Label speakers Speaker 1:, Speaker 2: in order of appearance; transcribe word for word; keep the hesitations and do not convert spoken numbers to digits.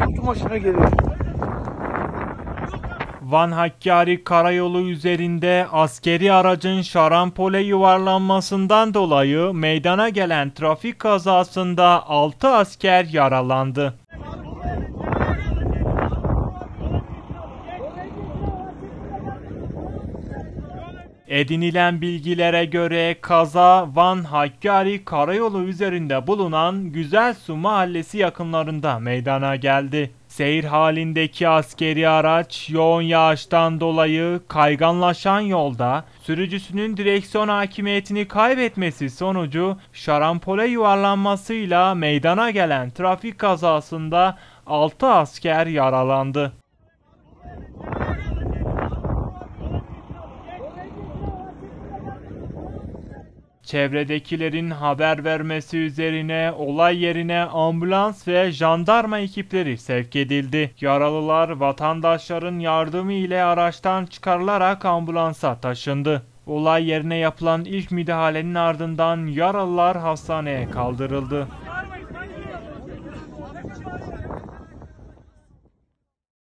Speaker 1: Tüm başına geliyor.
Speaker 2: Van Hakkari Karayolu üzerinde askeri aracın şarampole yuvarlanmasından dolayı meydana gelen trafik kazasında altı asker yaralandı. Edinilen bilgilere göre kaza Van Hakkari Karayolu üzerinde bulunan Güzelsu Mahallesi yakınlarında meydana geldi. Seyir halindeki askeri araç yoğun yağıştan dolayı kayganlaşan yolda sürücüsünün direksiyon hakimiyetini kaybetmesi sonucu şarampole yuvarlanmasıyla meydana gelen trafik kazasında altı asker yaralandı. Çevredekilerin haber vermesi üzerine olay yerine ambulans ve jandarma ekipleri sevk edildi. Yaralılar vatandaşların yardımı ile araçtan çıkarılarak ambulansa taşındı. Olay yerine yapılan ilk müdahalenin ardından yaralılar hastaneye kaldırıldı.